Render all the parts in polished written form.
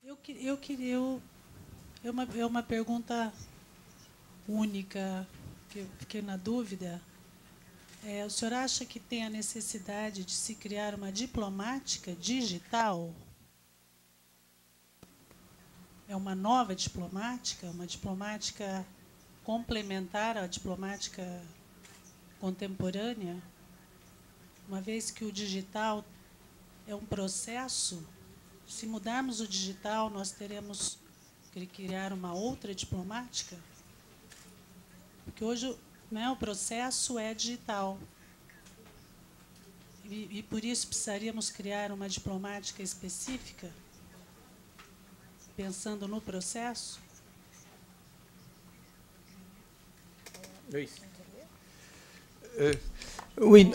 É uma pergunta única, que eu fiquei na dúvida. O senhor acha que tem a necessidade de se criar uma diplomática digital? É uma nova diplomática, uma diplomática complementar à diplomática contemporânea? Uma vez que o digital é um processo, se mudarmos o digital, nós teremos que criar uma outra diplomática? Porque hoje, né, o processo é digital. E por isso precisaríamos criar uma diplomática específica, pensando no processo? Oui. Oui,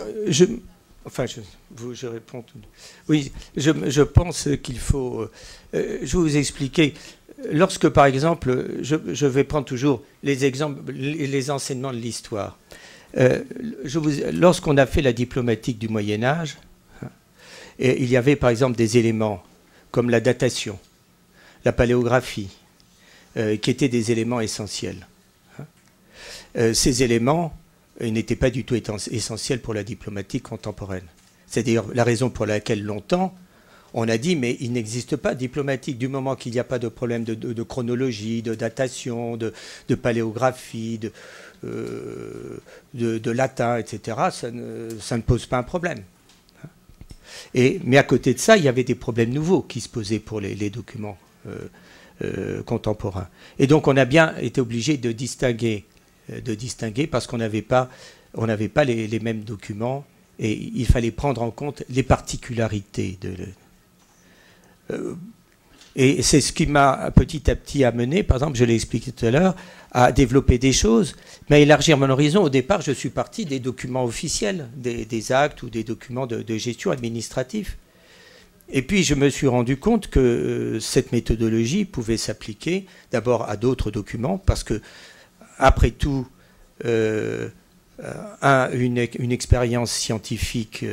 je réponds tout. Oui, je pense qu'il faut... je vais vous expliquer. Lorsque, par exemple, je vais prendre toujours les exemples, les enseignements de l'histoire. Lorsqu'on a fait la diplomatique du Moyen-Âge, il y avait, par exemple, des éléments comme la datation, la paléographie, qui étaient des éléments essentiels. Ces éléments n'étaient pas du tout essentiels pour la diplomatique contemporaine. C'est d'ailleurs la raison pour laquelle longtemps on a dit mais il n'existe pas de diplomatique du moment qu'il n'y a pas de problème de chronologie, de datation, de paléographie, de latin, etc. Ça ne pose pas un problème. Mais à côté de ça, il y avait des problèmes nouveaux qui se posaient pour les documents contemporains. Et donc on a bien été obligé de distinguer parce qu'on n'avait pas les mêmes documents et il fallait prendre en compte les particularités et c'est ce qui m'a petit à petit amené, par exemple, je l'ai expliqué tout à l'heure, à développer des choses, mais à élargir mon horizon. Au départ, je suis parti des documents officiels, des actes ou des documents de gestion administrative. Et puis, je me suis rendu compte que cette méthodologie pouvait s'appliquer d'abord à d'autres documents, parce que, après tout, une expérience scientifique,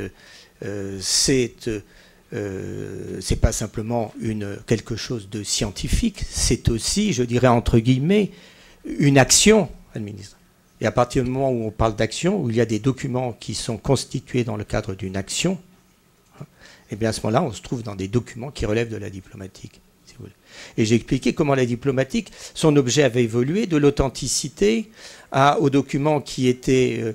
c'est pas simplement quelque chose de scientifique, c'est aussi, je dirais entre guillemets, une action administrative. Et à partir du moment où on parle d'action, où il y a des documents qui sont constitués dans le cadre d'une action, et bien à ce moment-là, on se trouve dans des documents qui relèvent de la diplomatique. Si vous voulez. Et j'ai expliqué comment la diplomatique, son objet avait évolué de l'authenticité aux documents qui étaient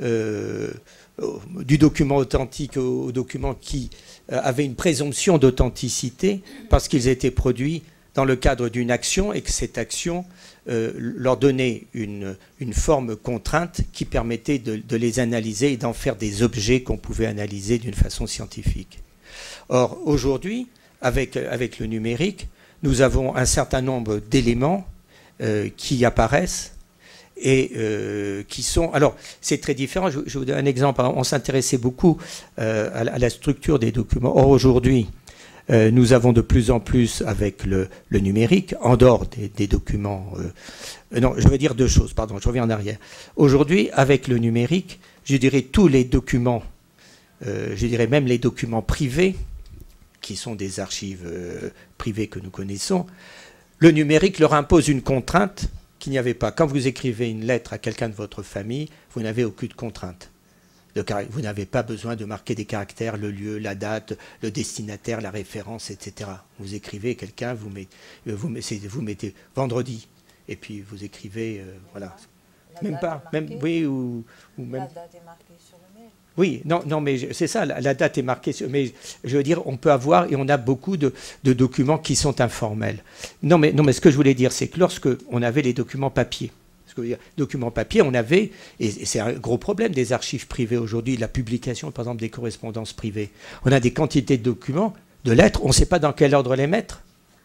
du document authentique aux documents qui avaient une présomption d'authenticité parce qu'ils étaient produits dans le cadre d'une action et que cette action leur donnait une forme contrainte qui permettait de les analyser et d'en faire des objets qu'on pouvait analyser d'une façon scientifique. Or, aujourd'hui, avec le numérique, nous avons un certain nombre d'éléments qui apparaissent et qui sont... Alors, c'est très différent. Je vous donne un exemple. On s'intéressait beaucoup à la structure des documents. Or, aujourd'hui, nous avons de plus en plus, avec le numérique, en dehors des documents... non, je veux dire deux choses, pardon, je reviens en arrière. Aujourd'hui, avec le numérique, je dirais tous les documents, je dirais même les documents privés, qui sont des archives privées que nous connaissons, le numérique leur impose une contrainte qu'il n'y avait pas. Quand vous écrivez une lettre à quelqu'un de votre famille, vous n'avez aucune contrainte. Vous n'avez pas besoin de marquer des caractères, le lieu, la date, le destinataire, la référence, etc. Vous écrivez quelqu'un, vous mettez vendredi, et puis vous écrivez, voilà. Même pas, même, oui, ou même... La date est marquée sur le mail. Oui, non, mais c'est ça, la date est marquée sur... Mais je veux dire, on peut avoir, et on a beaucoup de documents qui sont informels. Non, mais ce que je voulais dire, c'est que lorsque on avait les documents papier, documents papier, on avait, et c'est un gros problème des archives privées aujourd'hui, la publication, par exemple, des correspondances privées. On a des quantités de documents, de lettres, on ne sait pas dans quel ordre les mettre.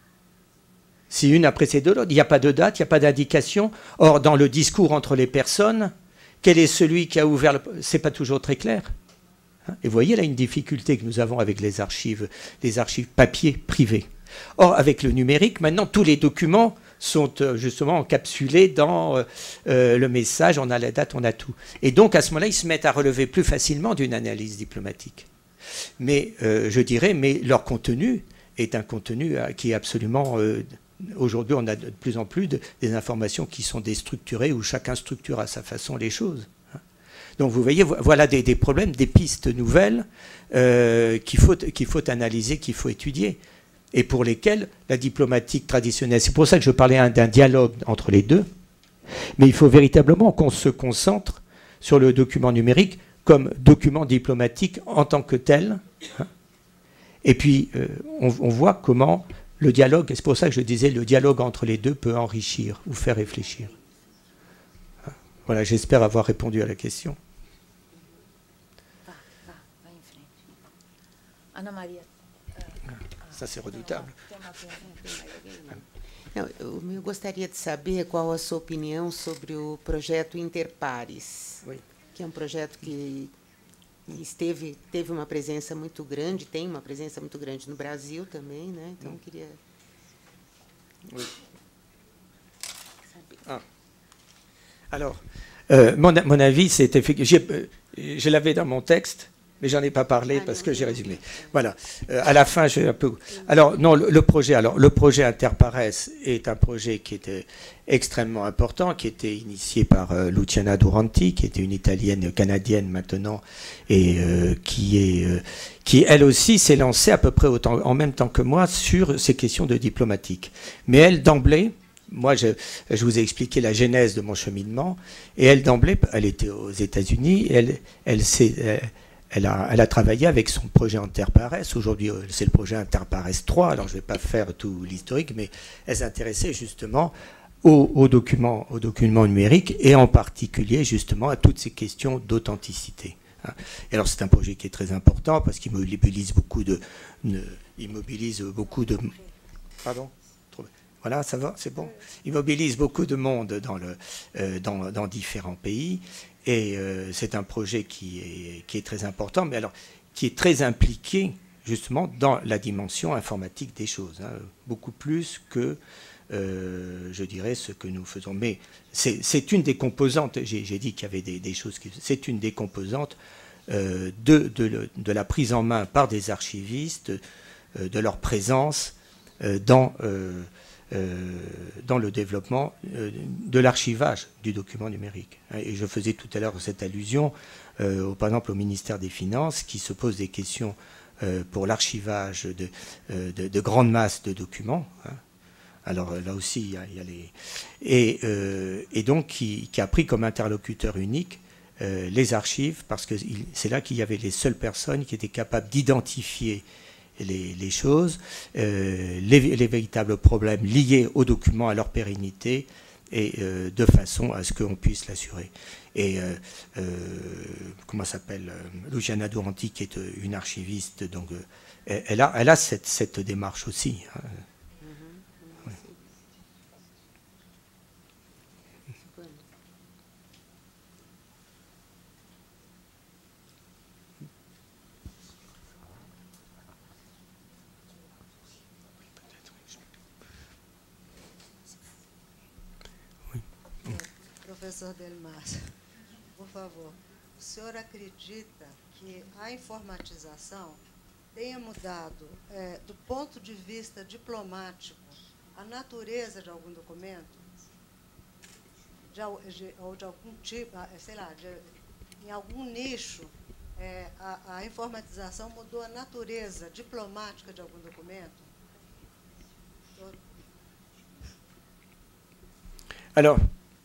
Si une a précédé l'autre, il n'y a pas de date, il n'y a pas d'indication. Or, dans le discours entre les personnes, quel est celui qui a ouvert le... C'est pas toujours très clair. Et vous voyez là une difficulté que nous avons avec les archives papier privées. Or, avec le numérique, maintenant, tous les documents sont justement encapsulés dans le message, on a la date, on a tout. Et donc, à ce moment-là, ils se mettent à relever plus facilement d'une analyse diplomatique. Mais, je dirais, mais leur contenu est un contenu qui est absolument... aujourd'hui, on a de plus en plus des informations qui sont déstructurées, où chacun structure à sa façon les choses. Donc vous voyez, voilà des problèmes, des pistes nouvelles qu'il faut analyser, qu'il faut étudier, et pour lesquelles la diplomatique traditionnelle, c'est pour ça que je parlais d'un dialogue entre les deux, mais il faut véritablement qu'on se concentre sur le document numérique comme document diplomatique en tant que tel. Et puis, on voit comment le dialogue, et c'est pour ça que je disais, le dialogue entre les deux peut enrichir ou faire réfléchir. Voilà, j'espère avoir répondu à la question. Ana Maria. Ça, c'est redoutable. Não, eu gostaria de saber qual a sua opinião sobre o projeto Interpares, Oui. que é um projeto que teve uma presença muito grande, tem uma presença muito grande no Brasil também, né? Então, queria Oui. saber. Ah. Alors, mon avis, c'est effectivement... Je l'avais dans mon texte, mais j'en ai pas parlé parce que j'ai résumé. Voilà. À la fin, je vais un peu... Alors, non, le projet Interpares est un projet qui était extrêmement important, qui était initié par Luciana Duranti, qui était une Italienne canadienne maintenant, et qui, elle aussi, s'est lancée à peu près en même temps que moi sur ces questions de diplomatique. Mais elle, d'emblée... Moi, je vous ai expliqué la genèse de mon cheminement, et elle, d'emblée, elle était aux États-Unis, elle a travaillé avec son projet Interpares. Aujourd'hui, c'est le projet Interpares 3, alors je ne vais pas faire tout l'historique, mais elle s'intéressait justement aux documents numériques, et en particulier, justement, à toutes ces questions d'authenticité. Et alors, c'est un projet qui est très important, parce qu'il mobilise beaucoup de... Pardon ? Voilà, ça va, c'est bon. Il mobilise beaucoup de monde dans différents pays, et c'est un projet qui est très important, mais alors qui est très impliqué justement dans la dimension informatique des choses, hein, beaucoup plus que, je dirais, ce que nous faisons. Mais c'est une des composantes, j'ai dit qu'il y avait des choses qui... C'est une des composantes de la prise en main par des archivistes, de leur présence dans le développement de l'archivage du document numérique. Et je faisais tout à l'heure cette allusion, par exemple, au ministère des Finances, qui se pose des questions pour l'archivage de grandes masses de documents. Alors là aussi, il y a les... Et donc, qui a pris comme interlocuteur unique les archives, parce que c'est là qu'il y avait les seules personnes qui étaient capables d'identifier les choses, les véritables problèmes liés aux documents, à leur pérennité, et de façon à ce qu'on puisse l'assurer. Et comment s'appelle, Luciana Duranti, qui est une archiviste, donc elle a cette démarche aussi. Hein. Professor Delmar, por favor, o senhor acredita que a informatização tenha mudado, do ponto de vista diplomático, a natureza de algum documento? Ou de algum tipo, sei lá, em algum nicho, a informatização mudou a natureza diplomática de algum documento? Alors,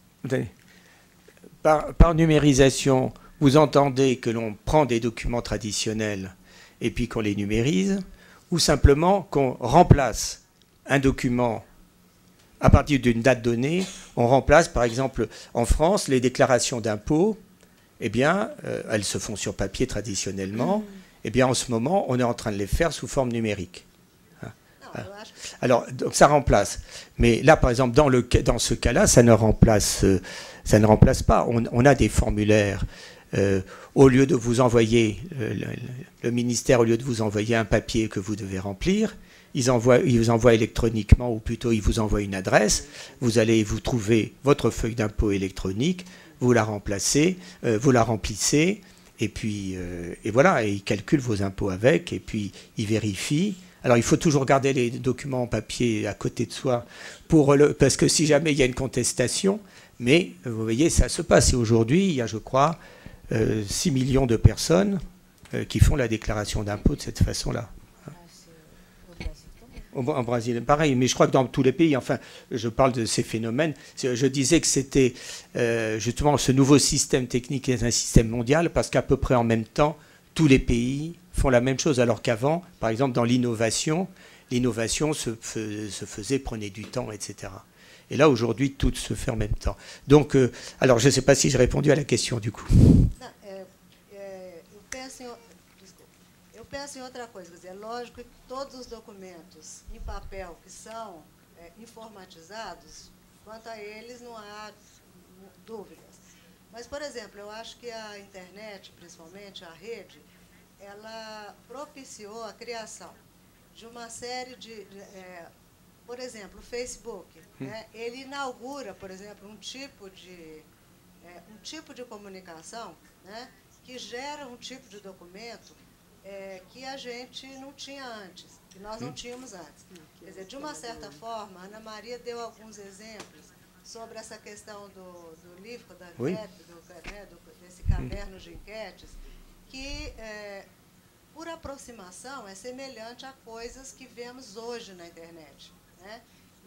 par numérisation, vous entendez que l'on prend des documents traditionnels et puis qu'on les numérise, ou simplement qu'on remplace un document à partir d'une date donnée. On remplace, par exemple, en France, les déclarations d'impôts, eh bien, elles se font sur papier traditionnellement. Eh bien, en ce moment, on est en train de les faire sous forme numérique. Alors, donc ça remplace. Mais là, par exemple, dans ce cas-là, ça ne remplace pas. On a des formulaires. Au lieu de vous envoyer, le ministère, au lieu de vous envoyer un papier que vous devez remplir, il vous envoie électroniquement, ou plutôt il vous envoie une adresse. Vous allez vous trouver votre feuille d'impôt électronique, vous la remplissez, et puis et voilà, et il calcule vos impôts avec, et puis il vérifie Alors il faut toujours garder les documents en papier à côté de soi parce que si jamais il y a une contestation, mais vous voyez, ça se passe. Et aujourd'hui, il y a, je crois, 6 millions de personnes qui font la déclaration d'impôt de cette façon-là. En Brésil, pareil, mais je crois que dans tous les pays, enfin, je parle de ces phénomènes. Je disais que c'était justement ce nouveau système technique est un système mondial parce qu'à peu près en même temps, tous les pays font la même chose, alors qu'avant, par exemple, dans l'innovation se faisait, prenait du temps, etc. Et là, aujourd'hui, tout se fait en même temps. Donc, alors, je ne sais pas si j'ai répondu à la question, du coup. Eu penso em outra coisa, quer dizer, é lógico que todos os documentos em papel que são informatizados, quanto a eles não há dúvidas. Mas, por exemplo, eu acho que a internet, principalmente a rede, ela propiciou a criação de uma série por exemplo, o Facebook, né, ele inaugura, por exemplo, um tipo de comunicação, né, que gera um tipo de documento que a gente não tinha antes, que nós não tínhamos antes. Quer dizer, de uma certa forma, a Ana Maria deu alguns exemplos sobre essa questão do livro da enquete, desse caderno de enquetes, que, por aproximação, é semelhante a coisas que vemos hoje na internet. Né?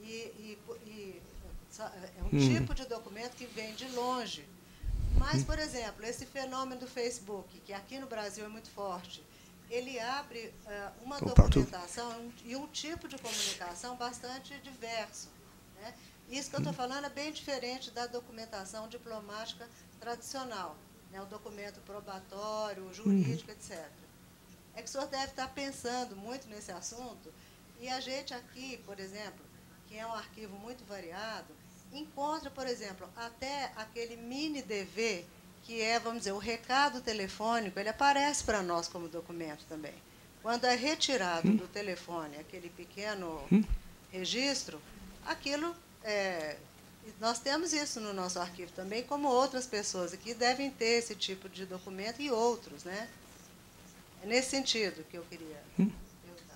É um tipo de documento que vem de longe. Mas, por exemplo, esse fenômeno do Facebook, que aqui no Brasil é muito forte, ele abre uma documentação e um tipo de comunicação bastante diverso. Né? Isso que eu estou falando é bem diferente da documentação diplomática tradicional, né? O documento probatório, jurídico, etc. É que o senhor deve estar pensando muito nesse assunto, e a gente aqui, por exemplo, que é um arquivo muito variado, encontra, por exemplo, até aquele mini DV, que é, vamos dizer, o recado telefônico, ele aparece para nós como documento também. Quando é retirado do telefone aquele pequeno registro, aquilo, nós temos isso no nosso arquivo também, como outras pessoas aqui devem ter esse tipo de documento e outros, né? É nesse sentido que eu queria perguntar.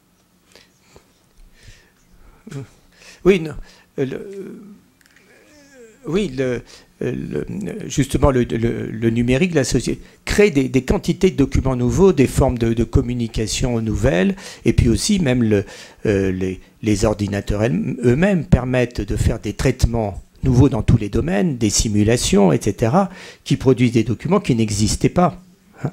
Oui, non, justement, le numérique, la société, crée des quantités de documents nouveaux, des formes de communication nouvelles, et puis aussi même les ordinateurs eux-mêmes permettent de faire des traitements nouveaux dans tous les domaines, des simulations, etc., qui produisent des documents qui n'existaient pas. Hein.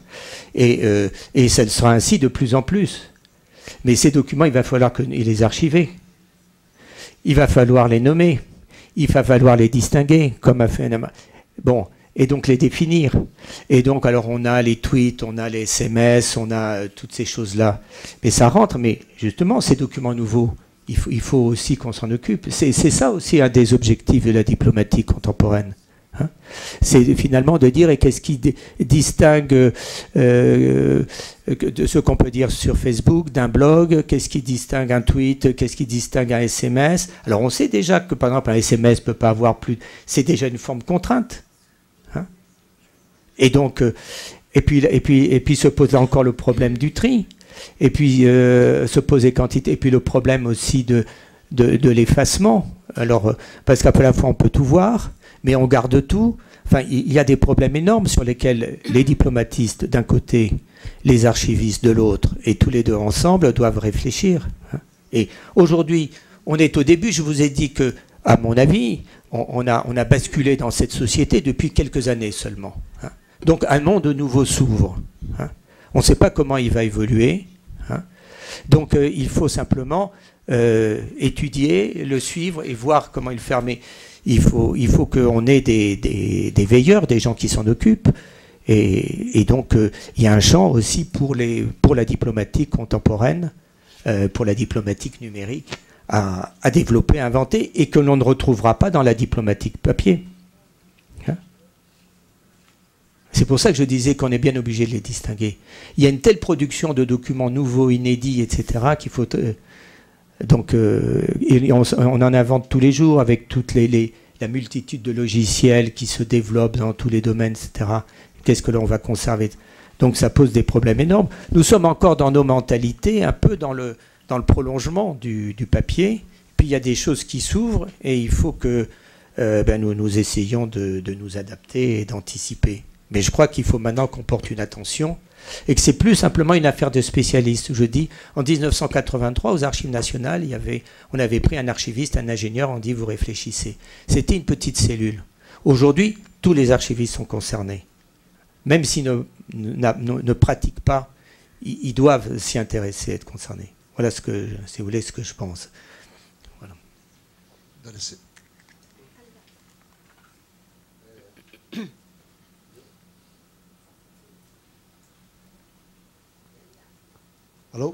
Et ça le sera ainsi de plus en plus. Mais ces documents, il va falloir les archiver. Il va falloir les nommer. Il va falloir les distinguer, comme a fait Anna. Bon, et donc les définir. Et donc, alors, on a les tweets, on a les SMS, on a toutes ces choses-là. Mais ça rentre, mais justement, ces documents nouveaux, il faut aussi qu'on s'en occupe. C'est ça aussi un des objectifs de la diplomatie contemporaine. Hein, c'est finalement de dire qu'est-ce qui distingue de ce qu'on peut dire sur Facebook d'un blog, qu'est-ce qui distingue un tweet, qu'est-ce qui distingue un SMS. Alors on sait déjà que par exemple un SMS ne peut pas avoir plus, c'est déjà une forme de contrainte. Hein, et donc et puis se pose encore le problème du tri, et puis se poser quantité, et puis le problème aussi de l'effacement. Alors parce qu'à la fois on peut tout voir, mais on garde tout. Enfin, il y a des problèmes énormes sur lesquels les diplomatistes d'un côté, les archivistes de l'autre, et tous les deux ensemble doivent réfléchir. Et aujourd'hui, on est au début, je vous ai dit que, à mon avis, on a basculé dans cette société depuis quelques années seulement. Donc un monde nouveau s'ouvre. On ne sait pas comment il va évoluer. Donc il faut simplement étudier, le suivre et voir comment il le faire. Mais il faut qu'on ait des veilleurs, des gens qui s'en occupent. Et donc, il y a un champ aussi pour la diplomatie contemporaine, pour la diplomatie numérique, à développer, à inventer, et que l'on ne retrouvera pas dans la diplomatie papier. Hein? C'est pour ça que je disais qu'on est bien obligé de les distinguer. Il y a une telle production de documents nouveaux, inédits, etc., qu'il faut... Donc, on en invente tous les jours avec toute la multitude de logiciels qui se développent dans tous les domaines, etc. Qu'est-ce que l'on va conserver? Donc ça pose des problèmes énormes. Nous sommes encore dans nos mentalités, un peu dans le prolongement du papier. Puis il y a des choses qui s'ouvrent et il faut que nous essayions de nous adapter et d'anticiper. Mais je crois qu'il faut maintenant qu'on porte une attention et que c'est plus simplement une affaire de spécialistes. Je dis, en 1983, aux Archives nationales, on avait pris un archiviste, un ingénieur, on dit, vous réfléchissez. C'était une petite cellule. Aujourd'hui, tous les archivistes sont concernés. Même s'ils ne pratiquent pas, ils doivent s'y intéresser, être concernés. Voilà si vous voulez, ce que je pense. Voilà. Alô?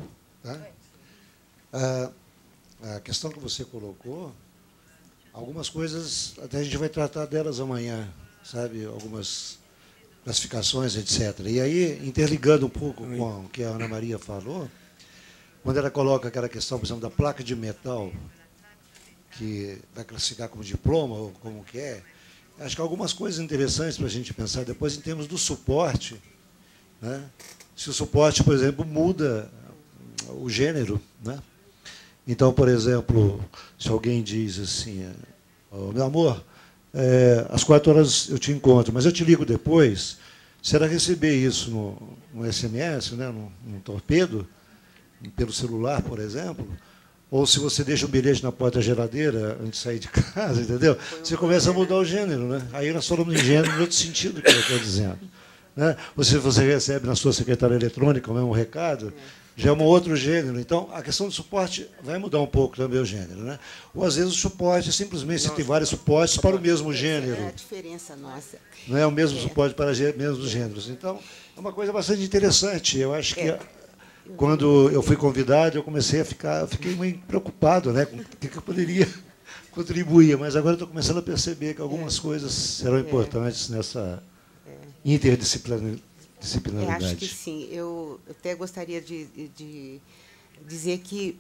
A questão que você colocou, algumas coisas, até a gente vai tratar delas amanhã, sabe? Algumas classificações, etc. E aí, interligando um pouco com o que a Ana Maria falou, quando ela coloca aquela questão, por exemplo, da placa de metal, que vai classificar como diploma, ou como que é, acho que há algumas coisas interessantes para a gente pensar depois em termos do suporte, né? Se o suporte, por exemplo, muda o gênero, né? Então, por exemplo, se alguém diz assim, oh, meu amor, às 4 horas eu te encontro, mas eu te ligo depois, se ela receber isso no SMS, né, no torpedo, pelo celular, por exemplo, ou se você deixa um bilhete na porta da geladeira antes de sair de casa, entendeu? Você começa a mudar o gênero, né? Aí nós falamos em gênero no outro sentido que eu estou dizendo. Né? Ou se você recebe na sua secretária eletrônica o mesmo recado, já é um outro gênero. Então, a questão do suporte vai mudar um pouco também o gênero. Né? Ou, às vezes, o suporte, simplesmente, você tem vários suportes para o mesmo gênero. É a diferença nossa. Não é o mesmo suporte para mesmos gêneros. Então, é uma coisa bastante interessante. Eu acho que, quando eu fui convidado, eu fiquei meio preocupado, né, com o que eu poderia contribuir. Mas agora eu estou começando a perceber que algumas coisas serão importantes nessa interdisciplinaridade. Acho que sim. Eu até gostaria de dizer que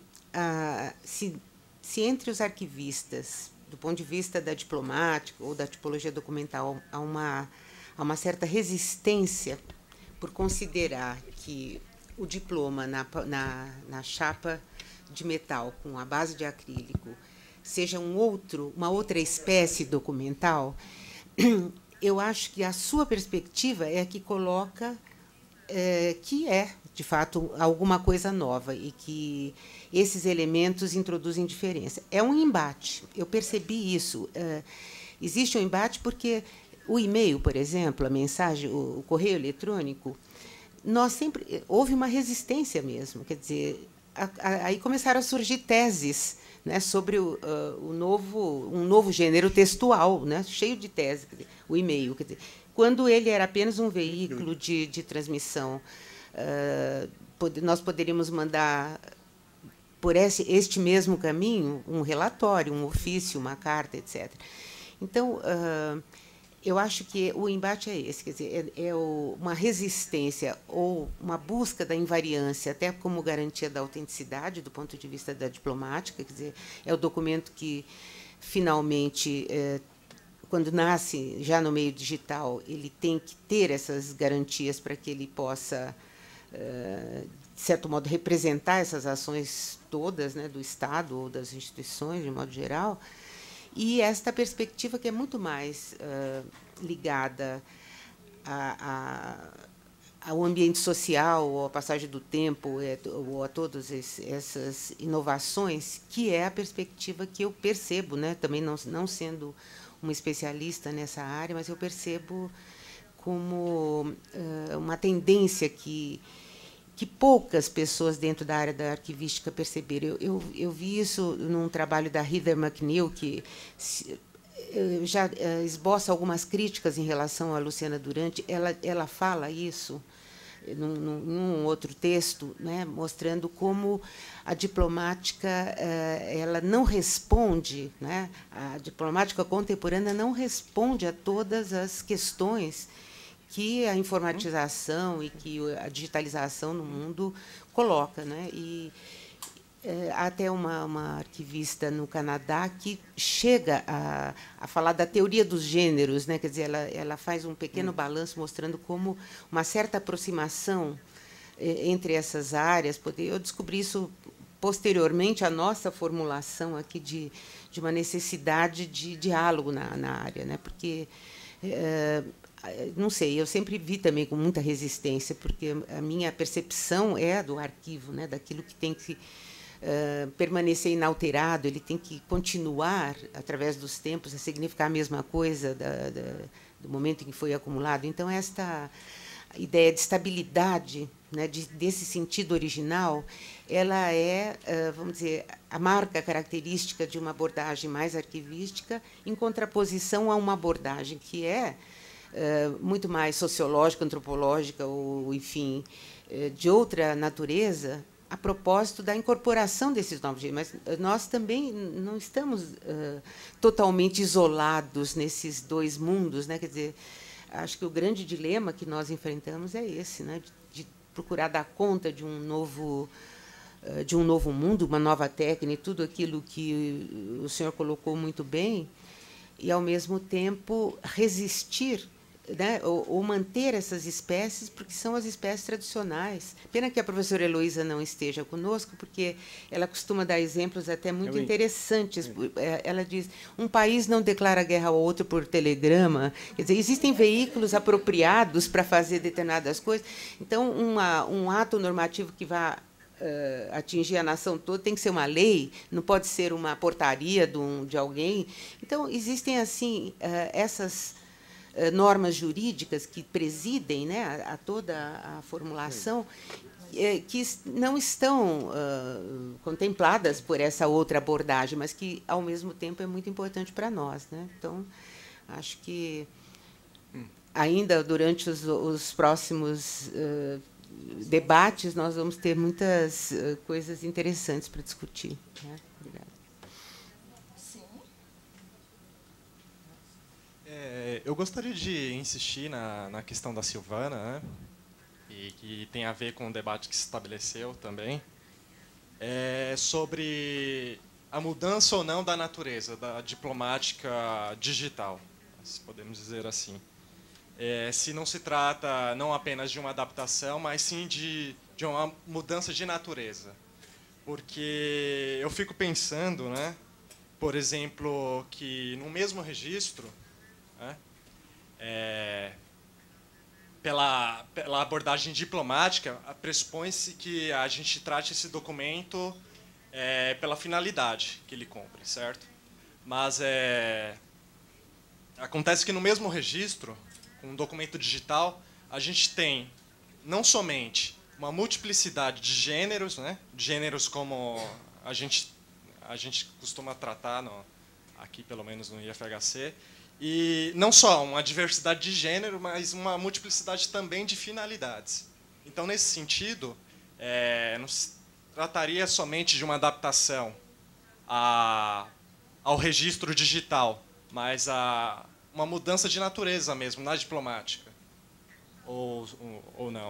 se entre os arquivistas, do ponto de vista da diplomática ou da tipologia documental, há uma certa resistência por considerar que o diploma na chapa de metal com a base de acrílico seja uma outra espécie documental, eu acho que a sua perspectiva é a que coloca que é, de fato, alguma coisa nova e que esses elementos introduzem diferença. É um embate, eu percebi isso. Existe um embate porque o e-mail, por exemplo, a mensagem, o correio eletrônico, houve uma resistência mesmo. Quer dizer, aí começaram a surgir teses, né, sobre um novo gênero textual, né, cheio de teses, o e-mail. Quer dizer, quando ele era apenas um veículo de transmissão, nós poderíamos mandar, por este mesmo caminho, um relatório, um ofício, uma carta, etc. Então, eu acho que o embate é esse, quer dizer, uma resistência ou uma busca da invariância, até como garantia da autenticidade, do ponto de vista da diplomática, quer dizer, é o documento que, finalmente, quando nasce já no meio digital, ele tem que ter essas garantias para que ele possa, de certo modo, representar essas ações todas, né, do Estado ou das instituições, de modo geral. E esta perspectiva que é muito mais ligada ao ambiente social, ou à passagem do tempo, ou a todas essas inovações, que é a perspectiva que eu percebo, né, também não sendo uma especialista nessa área, mas eu percebo como uma tendência que poucas pessoas dentro da área da arquivística perceberam. Eu vi isso num trabalho da Heather McNeil, que já esboça algumas críticas em relação a Luciana Durante. Ela fala isso num outro texto, né, mostrando como a diplomática ela não responde, né, a diplomática contemporânea não responde a todas as questões que a informatização e que a digitalização no mundo coloca, né? E há até uma arquivista no Canadá que chega a falar da teoria dos gêneros, né? Quer dizer, ela faz um pequeno balanço mostrando como uma certa aproximação entre essas áreas. Eu descobri isso posteriormente à nossa formulação aqui de uma necessidade de diálogo na área, né? Porque não sei, eu sempre vi também com muita resistência, porque a minha percepção é a do arquivo, né? Daquilo que tem que permanecer inalterado, ele tem que continuar, através dos tempos, a significar a mesma coisa do momento em que foi acumulado. Então, esta ideia de estabilidade, né, desse sentido original, ela é, vamos dizer, a marca característica de uma abordagem mais arquivística, em contraposição a uma abordagem que é muito mais sociológica, antropológica, ou, enfim, de outra natureza, a propósito da incorporação desses novos gêneros. Mas nós também não estamos totalmente isolados nesses dois mundos, né? Quer dizer, acho que o grande dilema que nós enfrentamos é esse, né? De procurar dar conta de um novo mundo, uma nova técnica, tudo aquilo que o senhor colocou muito bem, e, ao mesmo tempo, resistir, né, ou manter essas espécies, porque são as espécies tradicionais. Pena que a professora Heloísa não esteja conosco, porque ela costuma dar exemplos até muito interessantes. Ela diz, um país não declara guerra ao outro por telegrama. Quer dizer, existem veículos apropriados para fazer determinadas coisas. Então, um ato normativo que vá atingir a nação toda tem que ser uma lei, não pode ser uma portaria de alguém. Então, existem, assim, essas normas jurídicas que presidem, né, a toda a formulação, que não estão contempladas por essa outra abordagem, mas que, ao mesmo tempo, é muito importante para nós, né? Então, acho que, ainda durante os próximos debates, nós vamos ter muitas coisas interessantes para discutir, né? Obrigada. Eu gostaria de insistir na questão da Silvana, né, e que tem a ver com o debate que se estabeleceu também, sobre a mudança ou não da natureza da diplomática digital, se podemos dizer assim. Se não se trata não apenas de uma adaptação, mas sim de uma mudança de natureza. Porque eu fico pensando, né, por exemplo, que no mesmo registro, né, pela abordagem diplomática, pressupõe-se que a gente trate esse documento pela finalidade que ele cumpre, certo? Mas acontece que no mesmo registro, com um documento digital, a gente tem não somente uma multiplicidade de gêneros, né, gêneros como a gente costuma tratar aqui, pelo menos no IFHC, e não só uma diversidade de gênero, mas uma multiplicidade também de finalidades. Então, nesse sentido, não se trataria somente de uma adaptação ao registro digital, mas uma mudança de natureza mesmo, na diplomática. Ou não.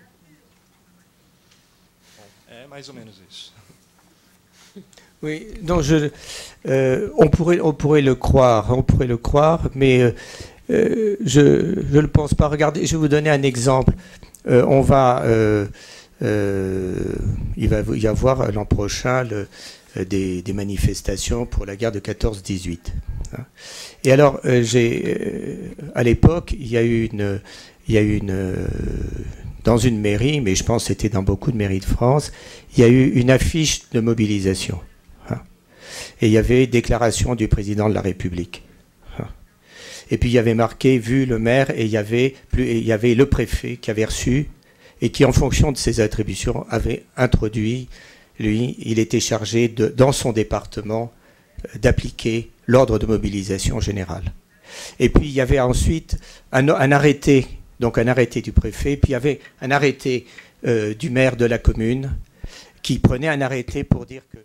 Bom, é mais ou menos isso. Oui, non, on pourrait le croire, mais je le pense pas. Regardez, je vais vous donner un exemple. Il va y avoir l'an prochain des manifestations pour la guerre de 14-18. Et alors, à l'époque, il y a eu dans une mairie, mais je pense que c'était dans beaucoup de mairies de France, il y a eu une affiche de mobilisation. Et il y avait déclaration du président de la République. Et puis il y avait marqué, vu le maire, et il y avait le préfet qui avait reçu, et qui, en fonction de ses attributions, avait introduit, lui, il était chargé, dans son département, d'appliquer l'ordre de mobilisation générale. Et puis il y avait ensuite un arrêté, donc un arrêté du préfet, puis il y avait un arrêté du maire de la commune, qui prenait un arrêté pour dire que...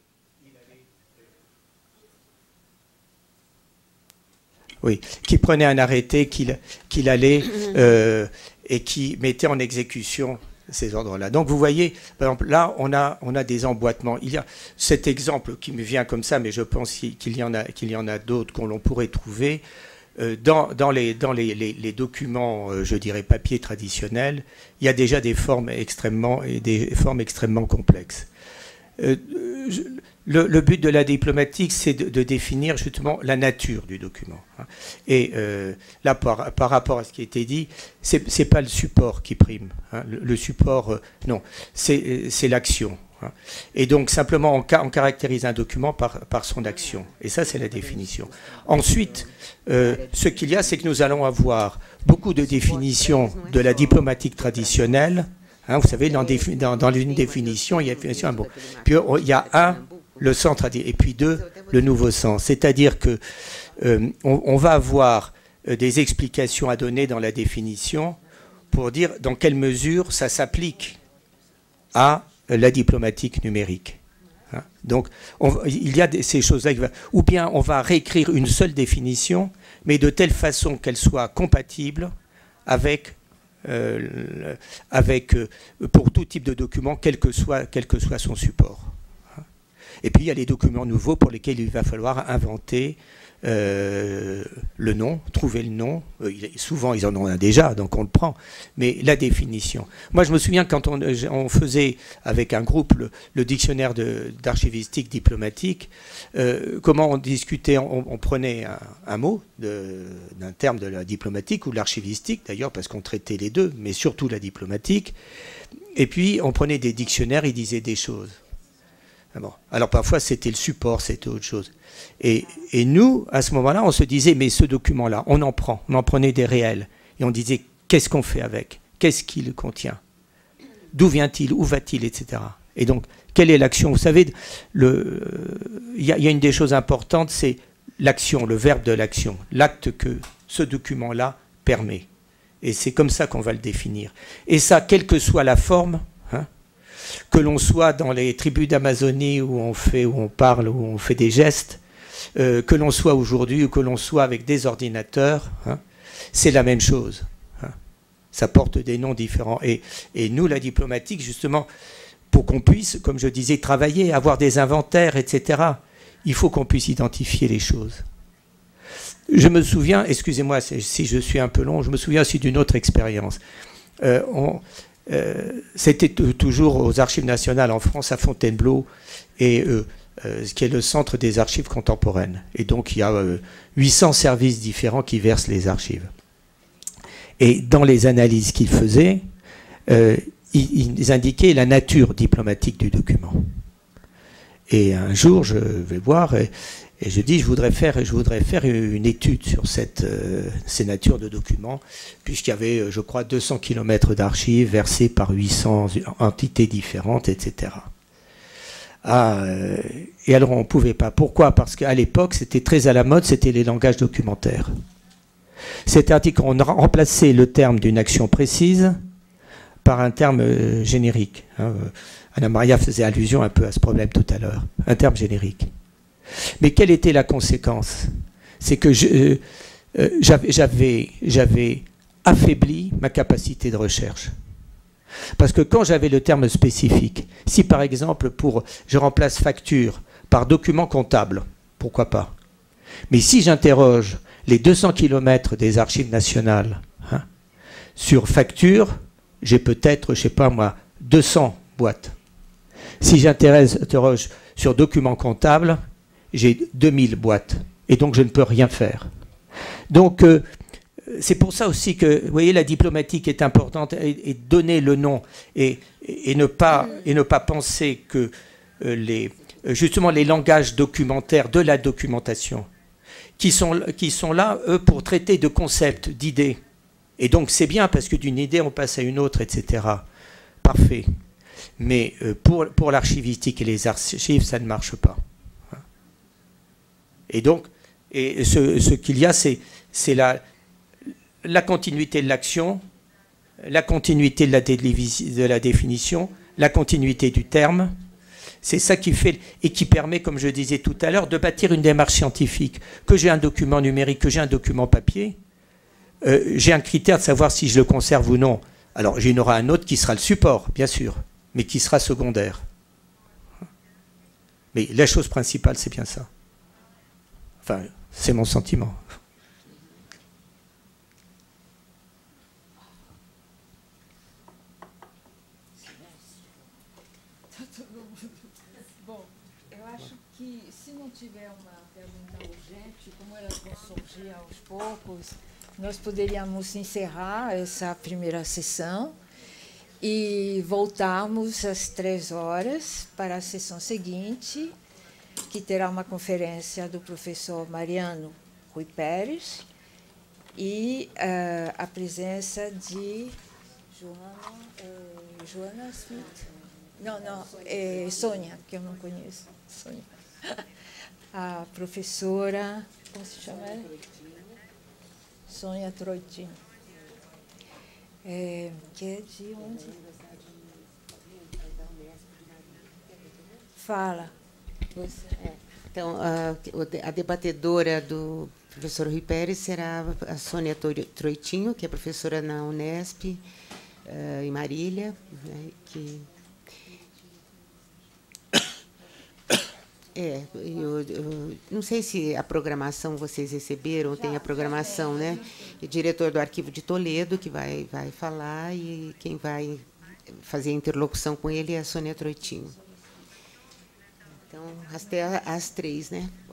Oui, qui prenait un arrêté qu'il allait et qui mettait en exécution ces ordres-là. Donc vous voyez, par exemple, là, on a des emboîtements. Il y a cet exemple qui me vient comme ça, mais je pense qu'il y en a d'autres qu'on pourrait trouver. Dans les documents, je dirais, papier traditionnels, il y a déjà des formes extrêmement complexes. Le but de la diplomatique, c'est de définir justement la nature du document. Et là, par rapport à ce qui a été dit, c'est pas le support qui prime. Le support, non, c'est l'action. Et donc, simplement, on caractérise un document par son action. Et ça, c'est la définition. Ensuite, ce qu'il y a, c'est que nous allons avoir beaucoup de définitions de la diplomatique traditionnelle. Vous savez, dans une définition, il y a un mot. Puis, il y a un, le centre, et puis deux, le nouveau sens. C'est-à-dire que on va avoir des explications à donner dans la définition pour dire dans quelle mesure ça s'applique à la diplomatique numérique. Donc, il y a ces choses-là. Ou bien on va réécrire une seule définition, mais de telle façon qu'elle soit compatible avec pour tout type de document, quel que soit son support. Et puis il y a les documents nouveaux pour lesquels il va falloir inventer le nom, trouver le nom. Souvent ils en ont un déjà, donc on le prend. Mais la définition. Moi je me souviens quand on faisait avec un groupe le dictionnaire d'archivistique diplomatique, comment on discutait, on prenait un mot d'un terme de la diplomatique ou de l'archivistique d'ailleurs, parce qu'on traitait les deux, mais surtout la diplomatique. Et puis on prenait des dictionnaires, ils disaient des choses. Bon. Alors parfois c'était le support, c'était autre chose. Et nous, à ce moment-là, on se disait, mais ce document-là, on en prenait des réels. Et on disait, qu'est-ce qu'on fait avec? Qu'est-ce qu'il contient? D'où vient-il? Où va-t-il? Etc. Et donc, quelle est l'action? Vous savez, il y a une des choses importantes, c'est l'action, le verbe de l'action, l'acte que ce document-là permet. Et c'est comme ça qu'on va le définir. Et ça, quelle que soit la forme, que l'on soit dans les tribus d'Amazonie où on parle, où on fait des gestes, que l'on soit aujourd'hui ou que l'on soit avec des ordinateurs, c'est la même chose. Ça porte des noms différents. Et nous, la diplomatique, justement, pour qu'on puisse, comme je disais, travailler, avoir des inventaires, etc., il faut qu'on puisse identifier les choses. Je me souviens, excusez-moi si je suis un peu long, je me souviens aussi d'une autre expérience. C'était toujours aux Archives nationales en France, à Fontainebleau, et ce qui est le centre des archives contemporaines. Et donc il y a 800 services différents qui versent les archives. Et dans les analyses qu'ils faisaient, ils indiquaient la nature diplomatique du document. Et un jour, je vais voir et je dis, je voudrais faire une étude sur ces natures de documents, puisqu'il y avait, je crois, 200 km d'archives versées par 800 entités différentes, etc. Et alors, on ne pouvait pas. Pourquoi? Parce qu'à l'époque, c'était très à la mode, c'était les langages documentaires. C'est-à-dire qu'on remplaçait le terme d'une action précise par un terme générique. Anna Maria faisait allusion un peu à ce problème tout à l'heure. Un terme générique. Mais quelle était la conséquence? C'est que j'avais affaibli ma capacité de recherche. Parce que quand j'avais le terme spécifique, si par exemple je remplace facture par document comptable, pourquoi pas? Mais si j'interroge les 200 km des archives nationales sur facture, j'ai peut-être, je sais pas moi, 200 boîtes. Si j'interroge sur document comptable, j'ai 2000 boîtes. Et donc, je ne peux rien faire. Donc, c'est pour ça aussi que, vous voyez, la diplomatique est importante et donner le nom et ne pas penser que justement les langages documentaires de la documentation qui sont là, eux, pour traiter de concepts, d'idées. Et donc, c'est bien parce que d'une idée, on passe à une autre, etc. Parfait. Mais pour l'archivistique et les archives, ça ne marche pas. Et donc, ce qu'il y a, c'est la continuité de l'action, la continuité de la définition, la continuité du terme. C'est ça qui fait et qui permet, comme je disais tout à l'heure, de bâtir une démarche scientifique. Que j'ai un document numérique, que j'ai un document papier, j'ai un critère de savoir si je le conserve ou non Alors, il y en aura un autre qui sera le support, bien sûr, mais qui sera secondaire. Mais la chose principale, c'est bien ça. Enfin, c'est mon sentiment. Bom, eu acho que se não tiver uma pergunta urgente, como elas vão surgir aos poucos, nós poderíamos encerrar essa primeira sessão e voltarmos às 3 horas para a sessão seguinte, que terá uma conferência do professor Mariano Rui Pérez e a presença de Joana Smith. Não, é Sônia, que eu não conheço. Sônia. A professora, como se chama ela? Sônia Troitinho. Que é de onde? Fala. Então, a debatedora do professor Rui Pérez será a Sônia Troitinho, que é professora na Unesp, em Marília, né, que... eu não sei se a programação vocês receberam, tem a programação, né? O diretor do Arquivo de Toledo, que vai falar, e quem vai fazer a interlocução com ele é a Sônia Troitinho. Então, até às 3, né?